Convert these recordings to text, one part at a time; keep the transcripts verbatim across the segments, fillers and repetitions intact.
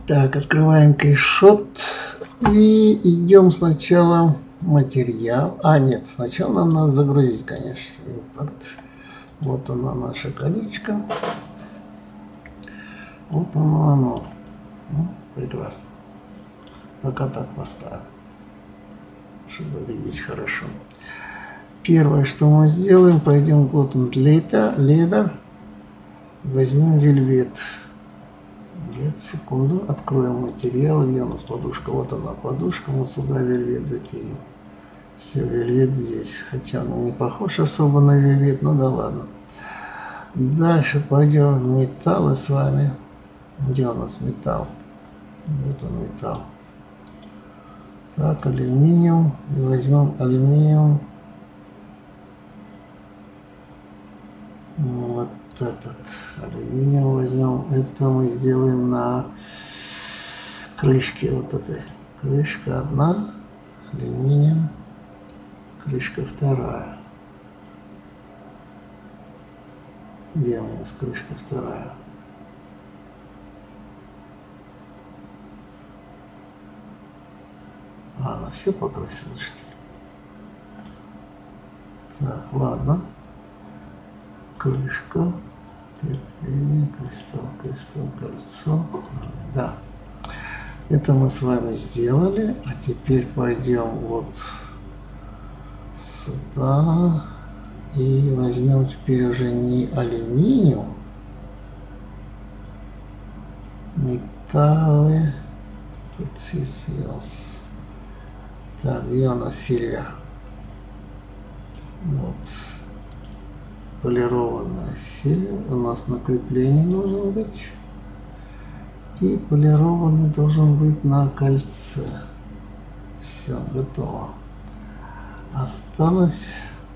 Так, открываем кейшот и идем сначала материал. А, нет, сначала нам надо загрузить, конечно, импорт. Вот она, наша колечко. Вот оно, оно. Ну, прекрасно. Пока так поставим, чтобы видеть хорошо. Первое, что мы сделаем, пойдем в Gluten Leader, возьмем Velvet. Velvet, секунду, откроем материал, где у нас подушка, вот она подушка, мы сюда Velvet закинем. Все, Velvet здесь, хотя он не похож особо на Velvet, ну да ладно. Дальше пойдем в металлы с вами. Где у нас металл? Вот он металл. Так, алюминиум, и возьмем алюминиум. Вот этот алюминиум возьмем. Это мы сделаем на крышке вот этой. Крышка одна, алюминиум, крышка вторая. Где у нас крышка вторая? А, она все покрасила, что ли? Так, ладно. Крышка, крепление, кристалл, кристалл, кольцо. Да, это мы с вами сделали. А теперь пойдем вот сюда и возьмем теперь уже не алюминиум, металлы, precious. Так, где у нас сильвер? Вот. Полированная сильвер. У нас на креплении должен быть. И полированный должен быть на кольце. Все, готово. Осталось...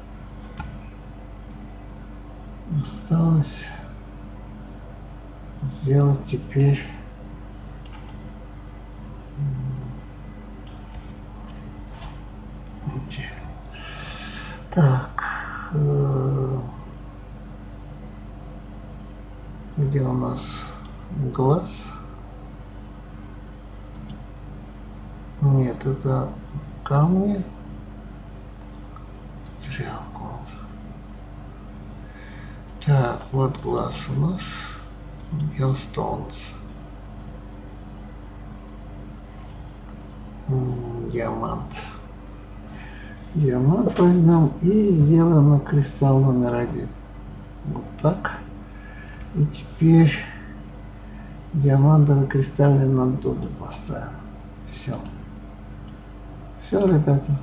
Осталось сделать теперь... Так, где у нас глаз? Нет, это камни. Материал, вот. Так, вот глаз у нас. Gemstones. Диамант. Диамант возьмем и сделаем на кристалл номер один. Вот так. И теперь диамантовый кристалл на доду поставим. Все. Все, ребята.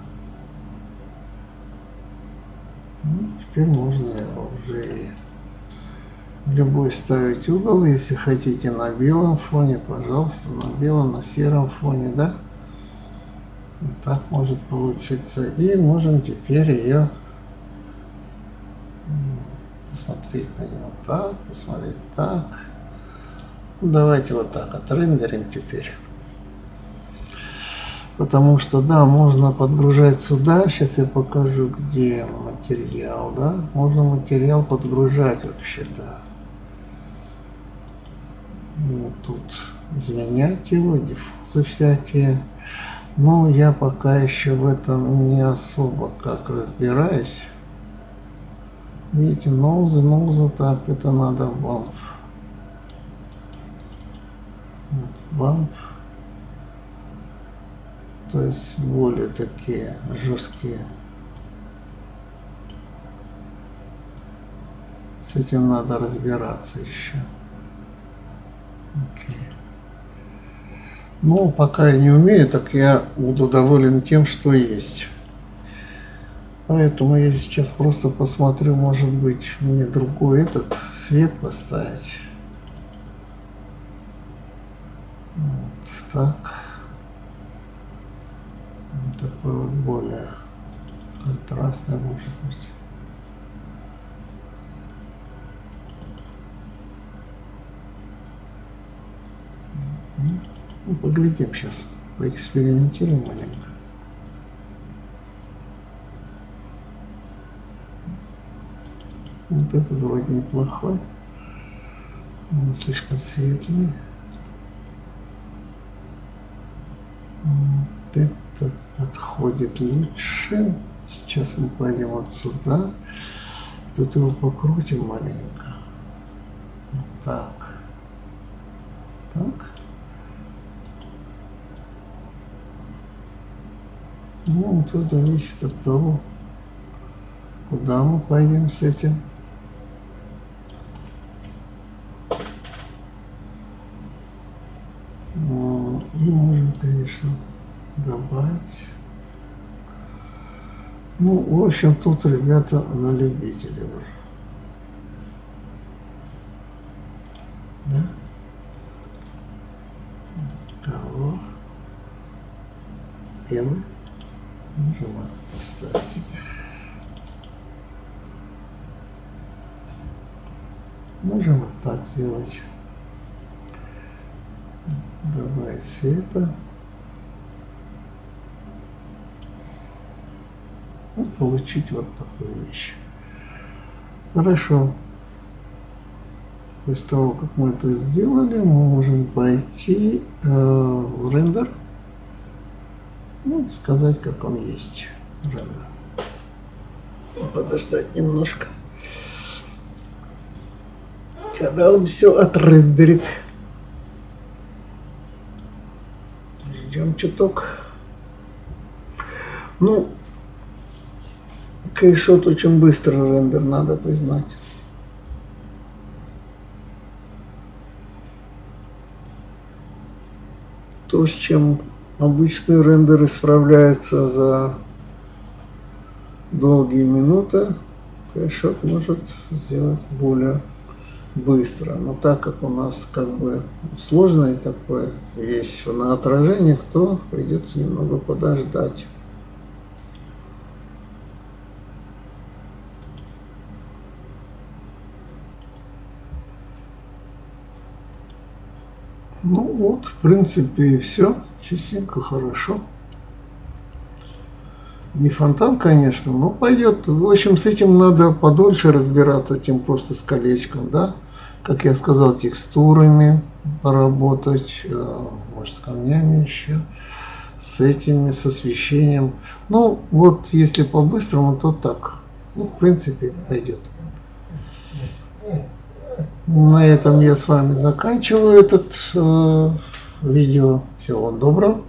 Ну, теперь можно уже в любой ставить угол. Если хотите на белом фоне, пожалуйста, на белом, на сером фоне, да? Вот так может получиться. И можем теперь ее посмотреть на нее так, посмотреть так. Давайте вот так отрендерим теперь. Потому что, да, можно подгружать сюда. Сейчас я покажу, где материал, да. Можно материал подгружать вообще-то. Вот тут изменять его, диффузы всякие. Но я пока еще в этом не особо как разбираюсь. Видите, ноузы, ноузы, так, это надо бамп. Бамп. То есть более такие жесткие. С этим надо разбираться еще. Окей. Ну, пока я не умею, так я буду доволен тем, что есть. Поэтому я сейчас просто посмотрю, может быть, мне другой этот свет поставить. Вот так. Вот такой вот более контрастный, может быть. Ну, поглядим сейчас, поэкспериментируем маленько. Вот этот вроде неплохой, он слишком светлый. этот подходит лучше. Сейчас мы пойдем вот сюда. Тут его покрутим маленько. Вот так. Так. Ну, тут зависит от того, куда мы пойдем с этим. И можем, конечно, добавить. Ну, в общем, тут, ребята, на любителя уже. Да? Кого? Белый. Можем это оставить. Можем вот так сделать. Добавить света. И получить вот такую вещь. Хорошо. После того, как мы это сделали, мы можем пойти э, в рендер. Ну, сказать, как он есть. Рендер. Подождать немножко. Когда он все отрендерит. Ждем чуток. Ну, кейшот очень быстро рендер, надо признать. То, с чем обычные рендеры справляются за долгие минуты, кейшот может сделать более быстро. Но так как у нас как бы сложное такое есть на отражениях, то придется немного подождать. Ну вот, в принципе, и все. Чистенько, хорошо. Не фонтан, конечно, но пойдет. В общем, с этим надо подольше разбираться, чем просто с колечком, да. Как я сказал, с текстурами поработать, может, с камнями еще, с этими, с освещением. Ну, вот, если по-быстрому, то так. Ну, в принципе, пойдет. На этом я с вами заканчиваю этот э, видео. Всего вам доброго.